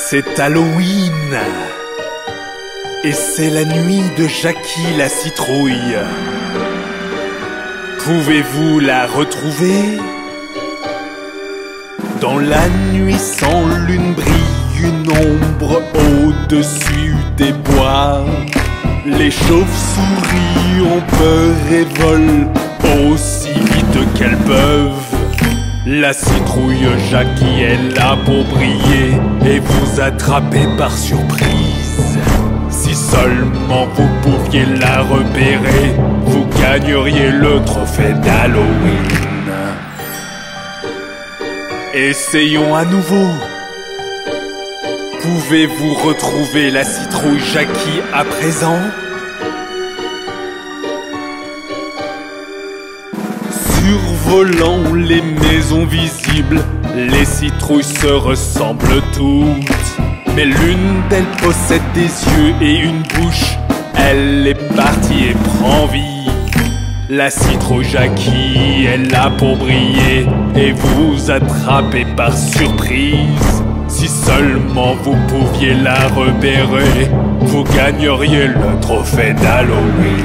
C'est Halloween et c'est la nuit de Jackie la citrouille. Pouvez-vous la retrouver? Dans la nuit sans lune brille une ombre au-dessus des bois. Les chauves-souris ont peur et volent aussi vite qu'elles peuvent. La citrouille Jackie est là pour briller et vous attraper par surprise. Si seulement vous pouviez la repérer, vous gagneriez le trophée d'Halloween. Essayons à nouveau. Pouvez-vous retrouver la citrouille Jackie à présent? Survolant les maisons visibles, les citrouilles se ressemblent toutes. Mais l'une d'elles possède des yeux et une bouche. Elle est partie et prend vie. La citrouille Jackie est là pour briller et vous attraper par surprise. Si seulement vous pouviez la repérer, vous gagneriez le trophée d'Halloween.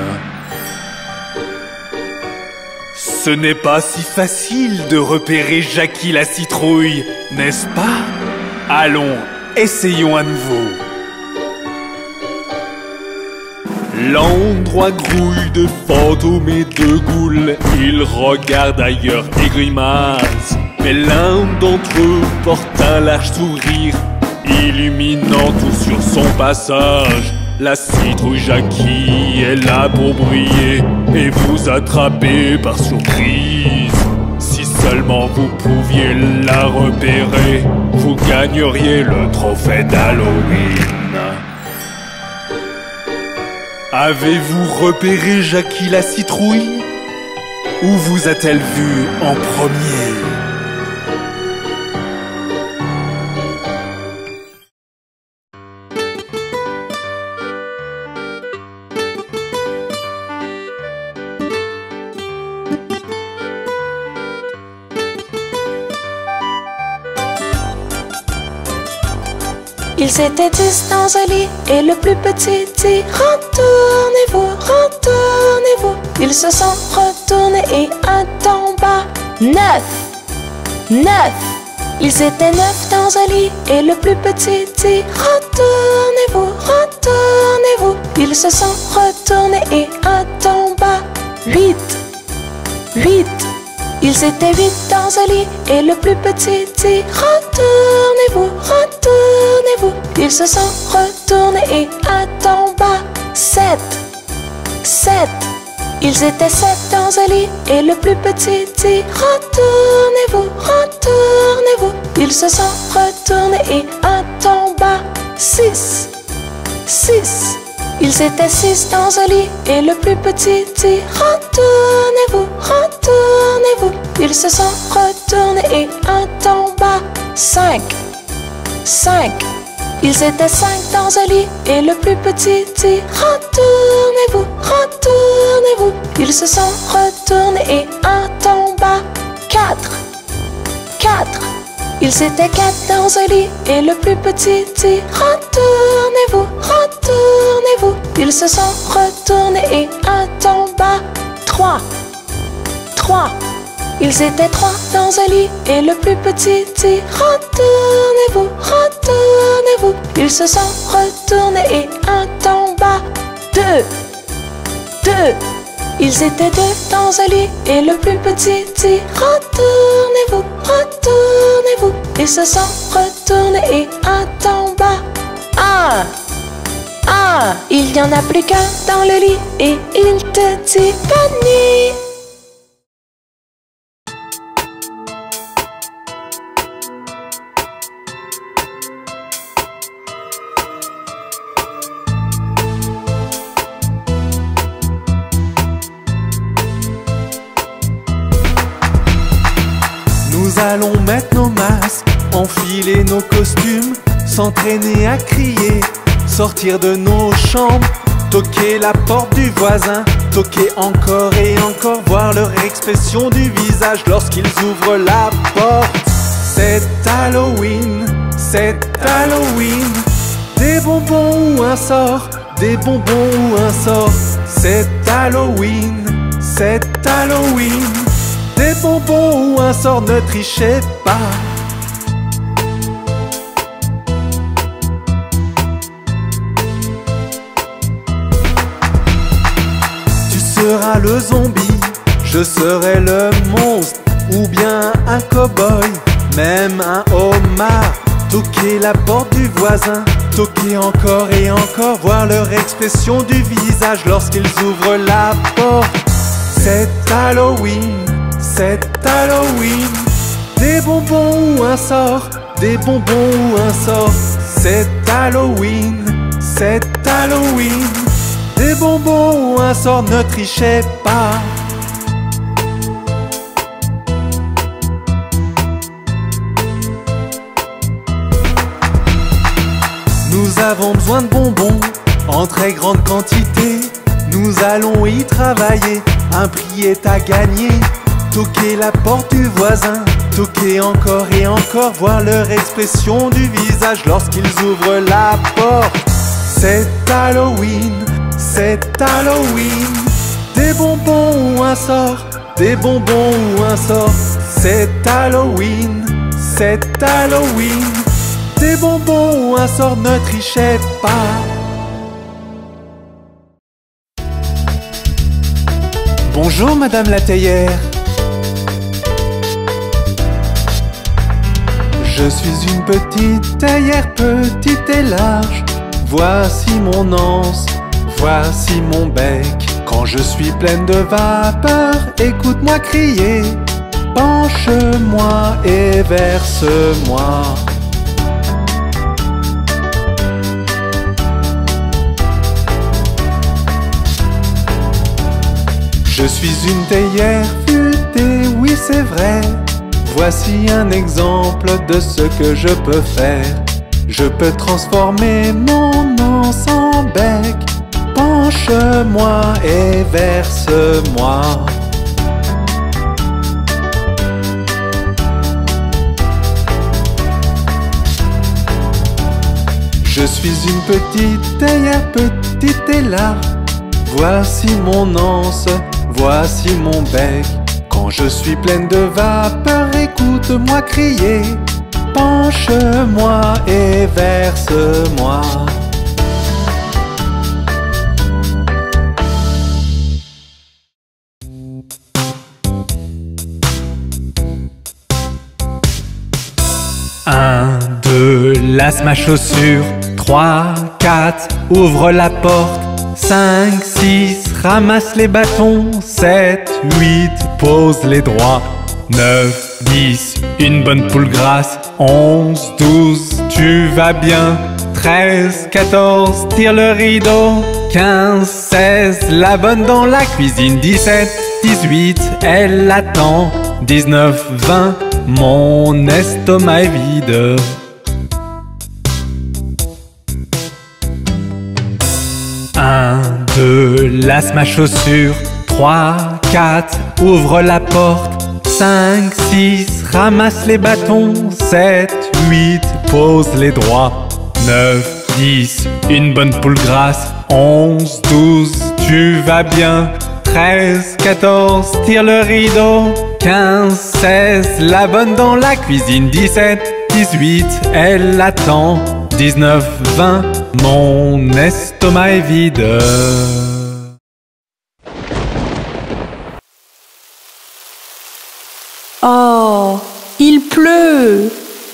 Ce n'est pas si facile de repérer Jackie la citrouille, n'est-ce pas? Allons, essayons à nouveau. L'endroit grouille de fantômes et de ghouls. Ils regardent ailleurs et grimacent. Mais l'un d'entre eux porte un large sourire, illuminant tout sur son passage. La citrouille Jackie est là pour briller et vous attraper par surprise. Si seulement vous pouviez la repérer, vous gagneriez le trophée d'Halloween. Avez-vous repéré Jackie la citrouille? Où vous a-t-elle vu en premier? Ils étaient 10 dans un lit et le plus petit dit « Retournez-vous, retournez-vous ». Ils se sont retournés et un tomba. 9. Ils étaient 9 dans un lit et le plus petit dit « Retournez-vous, retournez-vous ». Ils se sont retournés et un tomba. 8. Ils étaient 8 dans un lit et le plus petit dit « Retournez-vous, retournez-vous ». Ils se sont retournés et un tomba. 7. Ils étaient 7 dans un lit et le plus petit dit « Retournez-vous, retournez-vous ». Ils se sont retournés et un tomba. 6. Ils étaient 6 dans un lit et le plus petit dit « Retournez-vous, retournez-vous ». Ils se sont retournés et un tomba. 5. Ils étaient 5 dans un lit et le plus petit dit « Retournez-vous, retournez-vous ». Ils se sont retournés et un tomba. 4. Ils étaient 4 dans un lit et le plus petit dit « Retournez-vous, retournez-vous ». Ils se sont retournés et un tomba. 3. Ils étaient 3 dans un lit et le plus petit dit « Retournez-vous, retournez-vous ». Ils se sont retournés et un tomba. 2. Ils étaient 2 dans un lit et le plus petit dit « Retournez-vous, retournez-vous ». Ils se sont retournés et un tomba. 1. Il n'y en a plus qu'un dans le lit et il te dit bonne nuit. Nous allons mettre nos masques, enfiler nos costumes, s'entraîner à crier, sortir de nos chambres, toquer la porte du voisin, toquer encore et encore, voir leur expression du visage lorsqu'ils ouvrent la porte. C'est Halloween, c'est Halloween. Des bonbons ou un sort, des bonbons ou un sort, c'est Halloween, c'est Halloween. Des bonbons ou un sort, ne trichez pas. Tu seras le zombie, je serai le monstre, ou bien un cow-boy, même un homard. Toquer la porte du voisin, toquer encore et encore, voir leur expression du visage lorsqu'ils ouvrent la porte. C'est Halloween, c'est Halloween. Des bonbons ou un sort, des bonbons ou un sort, c'est Halloween, c'est Halloween. Des bonbons ou un sort, ne trichez pas. Nous avons besoin de bonbons en très grande quantité. Nous allons y travailler, un prix est à gagner. Toquer la porte du voisin, toquer encore et encore, voir leur expression du visage lorsqu'ils ouvrent la porte. C'est Halloween, c'est Halloween. Des bonbons ou un sort, des bonbons ou un sort, c'est Halloween, c'est Halloween. Des bonbons ou un sort, ne trichez pas. Bonjour Madame la théière. Je suis une petite théière, petite et large. Voici mon anse, voici mon bec. Quand je suis pleine de vapeur, écoute-moi crier. Penche-moi et verse-moi. Je suis une théière futée, oui c'est vrai. Voici un exemple de ce que je peux faire. Je peux transformer mon anse en bec. Penche-moi et verse-moi. Je suis une petite théière, petite et large. Voici mon anse, voici mon bec. Quand je suis pleine de vapeur, écoute-moi crier. Penche-moi et verse-moi. Un, deux, lasse ma chaussure. 3, 4, ouvre la porte. 5, 6, ramasse les bâtons. 7, 8, pose les droits. 9, 10, une bonne poule grasse. 11, 12, tu vas bien. 13, 14, tire le rideau. 15, 16, la bonne dans la cuisine. 17, 18, elle attend. 19, 20, mon estomac est vide. 1, 2, lasse ma chaussure. 3, 4, ouvre la porte. 5, 6, ramasse les bâtons. 7, 8, pose les droits. 9, 10, une bonne poule grasse. 11, 12, tu vas bien. 13, 14, tire le rideau. 15, 16, la bonne dans la cuisine. 17, 18, elle attend. 19, 20, mon estomac est vide. Oh, il pleut!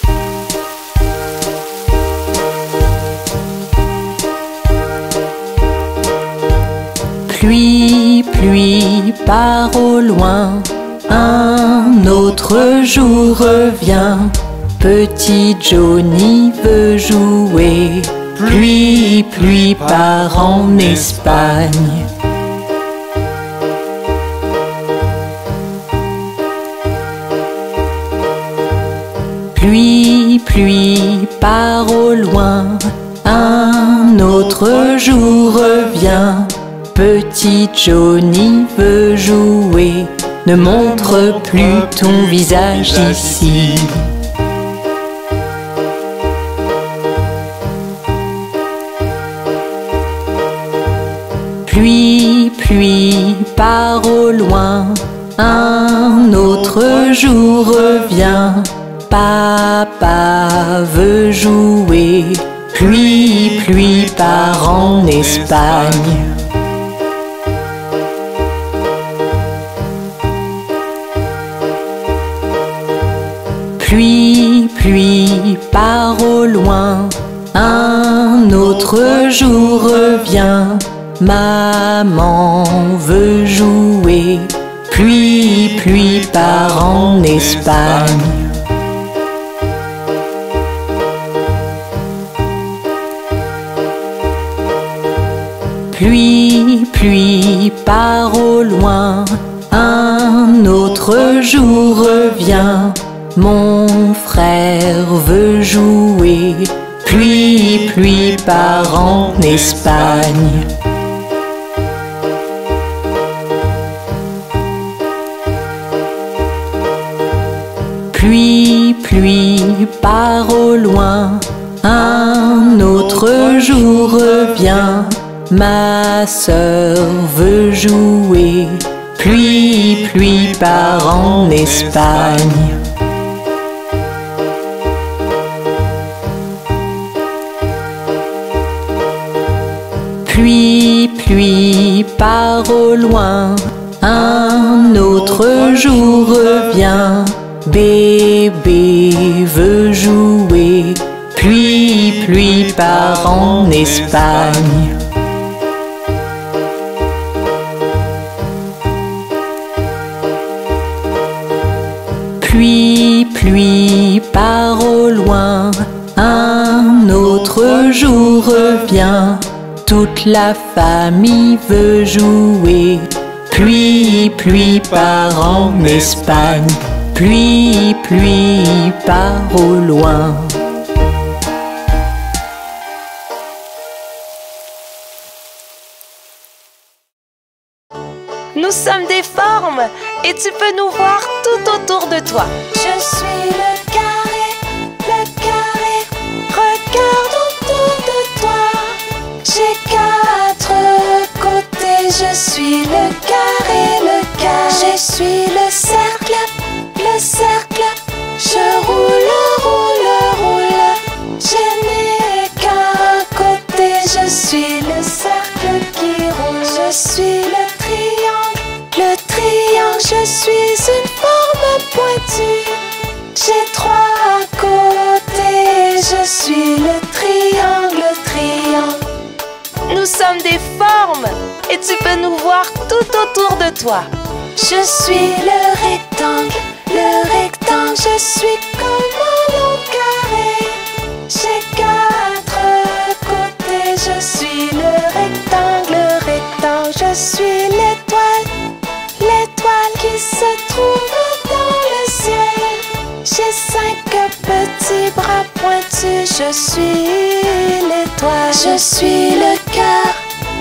Pluie, pluie, part au loin. Un autre jour revient. Petit Johnny veut jouer. Pluie, pluie, part en Espagne. Pluie, pluie, part au loin. Un autre jour revient. Petit Johnny veut jouer. Ne montre plus ton visage ici. Pluie, pluie, pars au loin, un autre jour revient. Papa veut jouer, pluie, pluie, part en Espagne. Pluie, pluie, pars au loin, un autre jour revient. Maman veut jouer, pluie, pluie, part en Espagne. Pluie, pluie, pars au loin, un autre jour revient. Mon frère veut jouer, pluie, pluie, part en Espagne. Pluie, pluie, pars au loin, un autre jour revient. Ma sœur veut jouer, pluie, pluie, part en Espagne. Pluie, pluie, pars au loin, un autre jour revient. Bébé veut jouer, pluie, pluie, part en Espagne. Pluie, pluie, pars au loin, un autre jour revient. Toute la famille veut jouer, pluie, pluie, part en Espagne. Pluie, pluie, part au loin. Nous sommes des formes et tu peux nous voir tout autour de toi. Je suis le carré, regarde autour de toi. J'ai 4 côtés, je suis le carré. Je suis le cercle, je roule. Je n'ai qu'un côté, je suis le cercle qui roule. Je suis le triangle, je suis une forme pointue. J'ai 3 côtés, je suis le triangle. Nous sommes des formes et tu peux nous voir tout autour de toi. Je suis le rectangle, je suis comme un long carré. J'ai 4 côtés, je suis le rectangle. Je suis l'étoile qui se trouve dans le ciel. J'ai 5 petits bras pointus, je suis l'étoile. Je suis le cœur,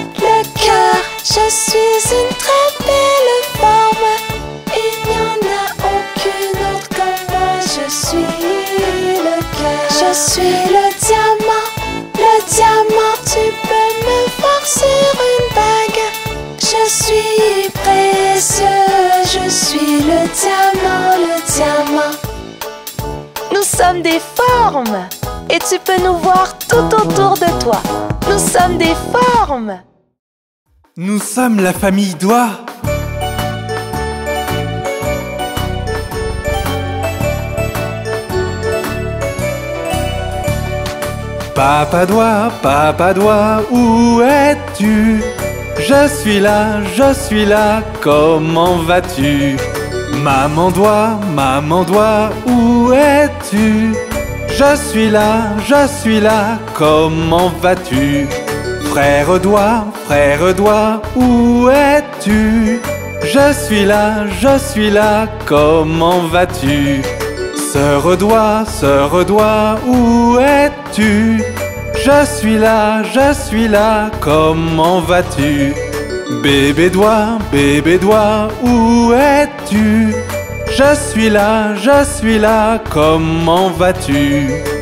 je suis une très belle forme. Il n'y en a aucune autre comme moi, je suis le cœur. Je suis le diamant, tu peux me voir sur une bague. Je suis précieux, je suis le diamant. Nous sommes des formes et tu peux nous voir tout autour de toi. Nous sommes des formes. Nous sommes la famille Doigt. Papa Doigt, où es-tu? Je suis là, comment vas-tu? Maman Doigt, où es-tu? Je suis là, comment vas-tu? Frère Doigt, où es-tu? Je suis là, comment vas-tu? Sœur Doigt, où es-tu? Je suis là, comment vas-tu? Bébé Doigt, où es-tu? Je suis là, comment vas-tu?